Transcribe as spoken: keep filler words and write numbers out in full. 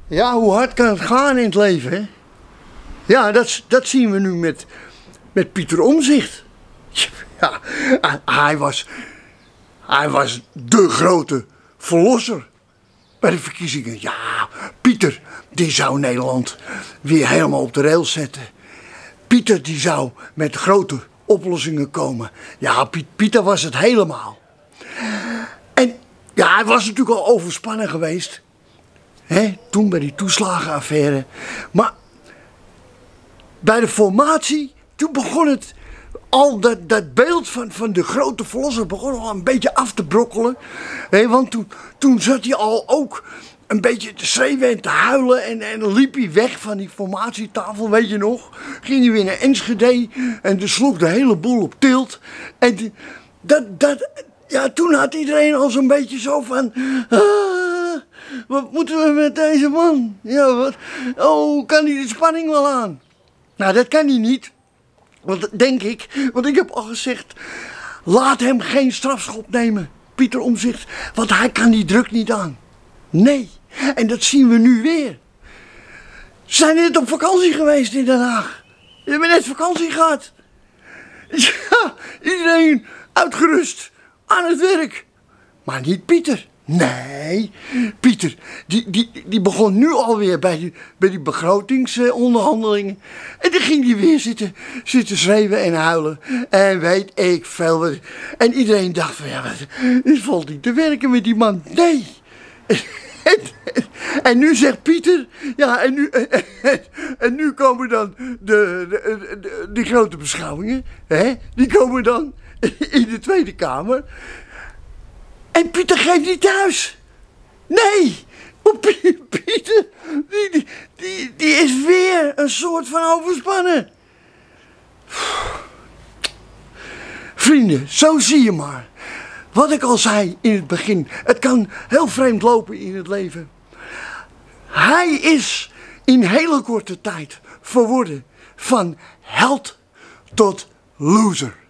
Ja, hoe hard kan het gaan in het leven, hè? Ja, dat, dat zien we nu met, met Pieter Omtzigt. Ja, hij was, hij was de grote verlosser bij de verkiezingen. Ja, Pieter, die zou Nederland weer helemaal op de rails zetten. Pieter, die zou met grote oplossingen komen. Ja, Pieter was het helemaal. En ja, hij was natuurlijk al overspannen geweest. Hè, toen bij die toeslagenaffaire. Maar bij de formatie, toen begon het al dat, dat beeld van, van de grote verlosser begon al een beetje af te brokkelen. Hè, want toen, toen zat hij al ook een beetje te schreeuwen en te huilen. En, en liep hij weg van die formatietafel, weet je nog. Ging hij weer naar Enschede en er sloeg de hele boel op tilt. En die, dat, dat, ja, toen had iedereen al zo'n beetje zo van... Ah, wat moeten we met deze man? Ja, wat, oh, kan hij de spanning wel aan? Nou, dat kan hij niet. Want, denk ik, want ik heb al gezegd... Laat hem geen strafschop nemen, Pieter Omtzigt. Want hij kan die druk niet aan. Nee, en dat zien we nu weer. Ze zijn net op vakantie geweest in Den Haag. Je hebt net vakantie gehad. Ja, iedereen uitgerust aan het werk. Maar niet Pieter. Nee, Pieter, die, die, die begon nu alweer bij die, bij die begrotingsonderhandelingen. En dan ging hij weer zitten, zitten schreeuwen en huilen. En weet ik veel wat. En iedereen dacht van, ja, het valt niet te werken met die man. Nee. En, en nu zegt Pieter, ja, en nu, en, en nu komen dan de, de, de, de grote beschouwingen, hè? Die komen dan in de Tweede Kamer. En Pieter geeft niet thuis. Nee, Pieter, die, die, die, die is weer een soort van overspannen. Vrienden, zo zie je maar. Wat ik al zei in het begin, het kan heel vreemd lopen in het leven. Hij is in hele korte tijd verworden van held tot loser.